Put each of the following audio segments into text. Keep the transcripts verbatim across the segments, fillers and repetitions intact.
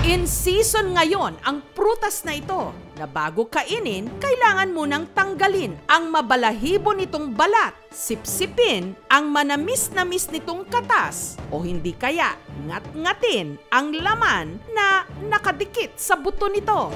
In season ngayon ang prutas na ito na bago kainin, kailangan munang tanggalin ang mabalahibo nitong balat, sipsipin ang manamis-namis nitong katas o hindi kaya ngat-ngatin ang laman na nakadikit sa buto nito.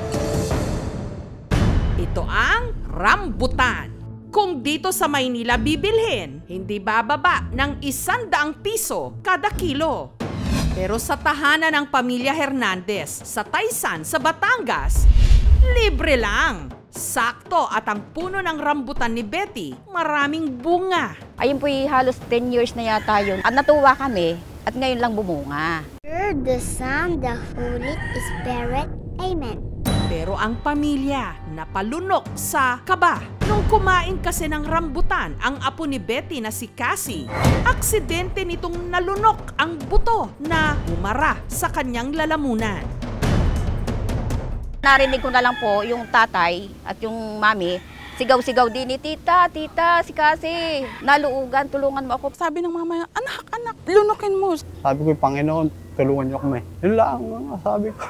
Ito ang rambutan. Kung dito sa Maynila bibilhin, hindi bababa ng isandaang piso kada kilo. Pero sa tahanan ng pamilya Hernandez sa Taysan sa Batangas, libre lang. Sakto at ang puno ng rambutan ni Betty, maraming bunga. Ayun po'y halos ten years na yata yun. At natuwa kami at ngayon lang bumunga. The Son, the Holy Spirit. Amen. Pero ang pamilya napalunok sa kaba. Nung kumain kasi ng rambutan ang apo ni Betty na si Cassie, aksidente nitong nalunok ang buto na umara sa kanyang lalamunan. Narinig ko na lang po yung tatay at yung mami, sigaw-sigaw din ni tita, tita, si Cassie, naluugan, tulungan mo ako. Sabi ng mama, anak, anak, lunukin mo. Sabi ko, Panginoon, tulungan niyo kami. Yun lang, mga sabi ko.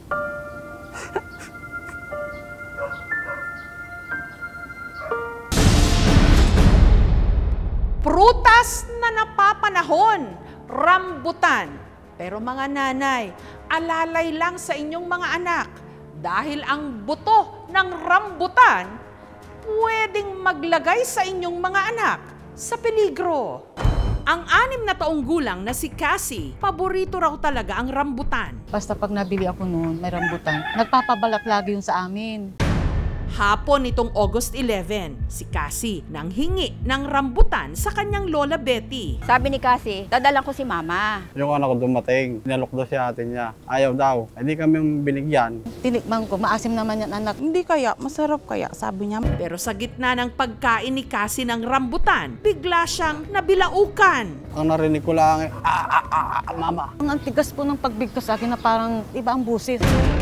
Prutas na napapanahon, rambutan. Pero mga nanay, alalay lang sa inyong mga anak dahil ang buto ng rambutan pwedeng maglagay sa inyong mga anak sa peligro. Ang anim na taong gulang na si Cassie, paborito raw talaga ang rambutan. Basta pag nabili ako noon, may rambutan, nagpapabalak lagi yun sa amin. Hapon nitong August eleven, si Cassie nang hingi ng rambutan sa kanyang lola Betty. Sabi ni Cassie, dadalan ko si mama. Yung anak ko dumating, nalok daw si ate niya. Ayaw daw, hindi kami binigyan. Tinikman ko, maasim naman yan anak. Hindi kaya, masarap kaya, sabi niya. Pero sa gitna ng pagkain ni Cassie ng rambutan, bigla siyang nabilaukan. Ang narinig ko lang, ah, ah, ah, ah, mama. Ang antigas po ng pagbigkas sa akin na parang iba ang busis.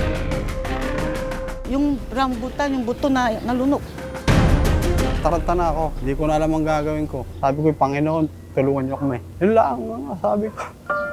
Yung rambutan, yung buto na nalunok. Taranta na ako, hindi ko na alam ang gagawin ko. Sabi ko, Panginoon, tulungan niyo kami. Yun lang, mga sabi ko.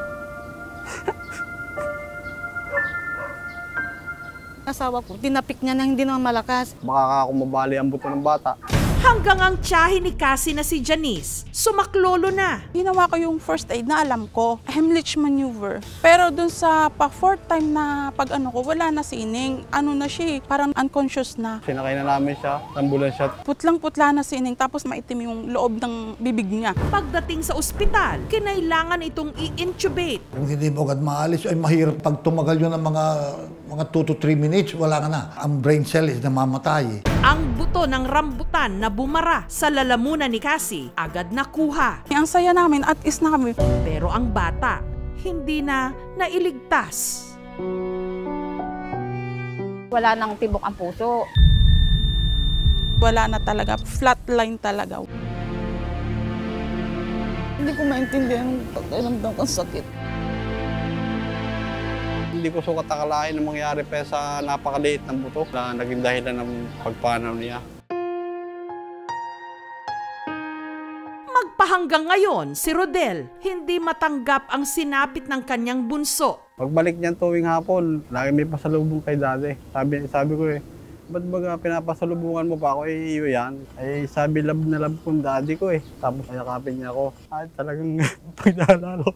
Asawa ko, tinapik niya na hindi naman malakas. Baka ako mabali ang buto ng bata. Hanggang ang tiyahin ni Cassie na si Janice, sumaklolo na. Ginawa ko yung first aid na alam ko, Heimlich maneuver. Pero dun sa pa-fourth time na pag ano ko, wala na si Ining. Ano na siya, parang unconscious na. Sinakay na namin siya, ambulansya. Putlang-putla na si Ining, tapos maitim yung loob ng bibig niya. Pagdating sa ospital, kinailangan itong i-intubate. Kung hindi mo agad maalis, ay mahirap pag tumagal yun ng mga mga two to three minutes, wala ka na. Ang brain cell is namamatay. Ang buto ng rambutan na bumara sa lalamunan ni Cassie, agad nakuha. Ang saya namin, at is na kami. Pero ang bata, hindi na nailigtas. Wala nang tibok ang puso. Wala na talaga, flatline talaga. Hindi ko maintindihan yung pagkaramdam kong sakit. Hindi ko sukat akalain na mangyari pa sa napakaliit ng buto na naging dahilan ng pagpanaw niya. Magpahanggang ngayon, si Rodel hindi matanggap ang sinapit ng kanyang bunso. Pagbalik niyan tuwing hapon, lagi may pasalubong kay dati. Sabi, sabi ko eh, ba't baga pinapasalubungan mo pa ako? Eh, iyo yan. Eh, sabi love na love kong daddy ko eh. Tapos ayakapin niya ako. Ay, talagang pagdalalo.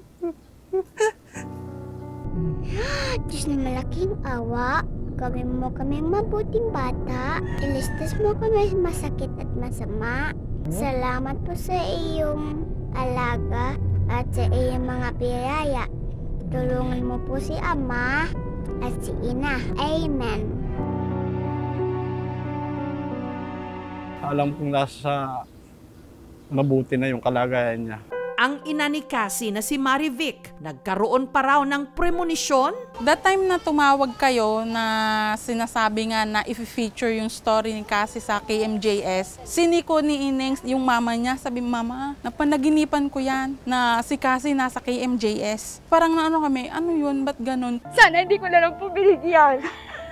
Diyos na malaking awa, gawin mo kaming mabuting bata. Ilistas mo kami masakit at masama. Salamat po sa iyong alaga at sa iyong mga biyaya. Tulungan mo po si Ama at si Ina. Amen. Alam kong nasa mabuti na yung kalagayan niya. Ang ina ni Cassie na si Marivic, nagkaroon pa raw ng premonition? That time na tumawag kayo na sinasabi nga na i-feature yung story ni Cassie sa K M J S, siniko ni Ineng yung mama niya, sabi, mama, napanaginipan ko yan na si Cassie nasa K M J S. Parang na ano kami, ano yun, ba't ganun? Sana hindi ko na lang po binigyan.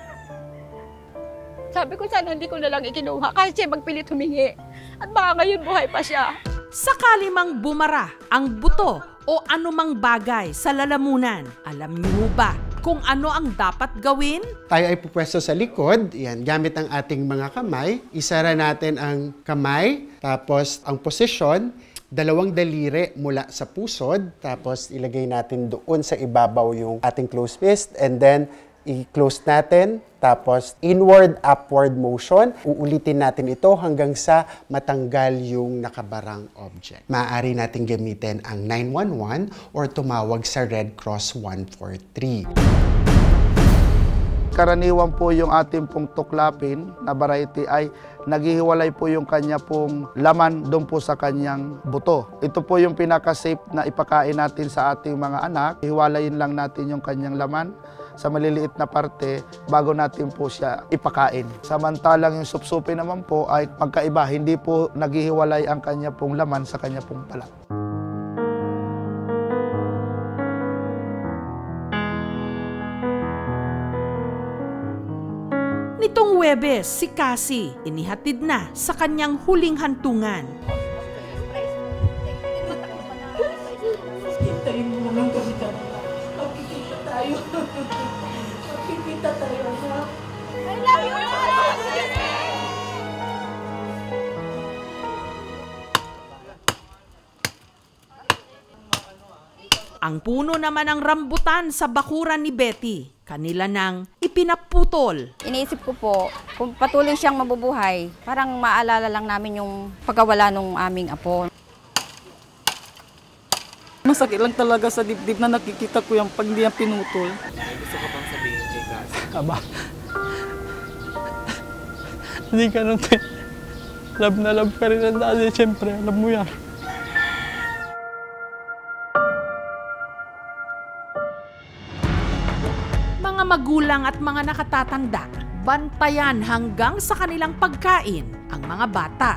Sabi ko sana hindi ko na lang ikinuha kasi magpilit humingi. At baka ngayon buhay pa siya. Sakali mang bumara ang buto o anumang bagay sa lalamunan, alam niyo ba kung ano ang dapat gawin? Tayo ay pupwesto sa likod. Yan, gamit ang ating mga kamay. Isara natin ang kamay, tapos ang posisyon, dalawang daliri mula sa pusod, tapos ilagay natin doon sa ibabaw yung ating closed fist, and then i-close natin, tapos inward, upward motion. Uulitin natin ito hanggang sa matanggal yung nakabarang object. Maaari natin gamitin ang nine one one or tumawag sa Red Cross one four three. Karaniwan po yung ating pong tuklapin na variety ay naghihiwalay po yung kanya pong laman doon po sa kanyang buto. Ito po yung pinaka-safe na ipakain natin sa ating mga anak. Hiwalayin lang natin yung kanyang laman sa maliliit na parte bago natin po siya ipakain. Samantalang yung supsupi naman po ay magkaiba, hindi po naghihiwalay ang kanya pong laman sa kanya pong balat. Nitong Huwebes, si Cassie inihatid na sa kanyang huling hantungan. Hintayin mo naman kami dyan. Magkikita tayo. Magkikita tayo na. I love you, Ang puno naman ng rambutan sa bakuran ni Betty, kanila nang ipinaputol. Iniisip ko po, kung patuloy siyang mabubuhay, parang maalala lang namin yung pagkawala ng aming apo. Masakit lang talaga sa dibdib na nakikita ko yung pag di yan pinutol. Gusto ko bang sabihin kay Cassie? Aba. Hindi ka nung love na love ka rin ang daddy, siyempre, alam mo yan. Mga magulang at mga nakatatanda, bantayan hanggang sa kanilang pagkain ang mga bata.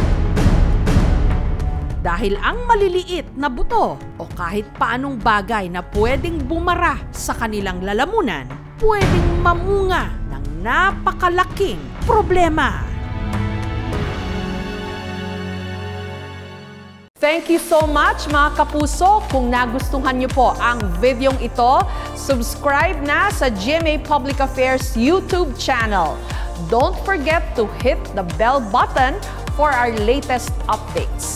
Dahil ang maliliit na buto o kahit paanong bagay na pwedeng bumara sa kanilang lalamunan, pwedeng mamunga ng napakalaking problema. Thank you so much mga kapuso. Kung nagustuhan niyo po ang videong ito, subscribe na sa G M A Public Affairs YouTube channel. Don't forget to hit the bell button for our latest updates.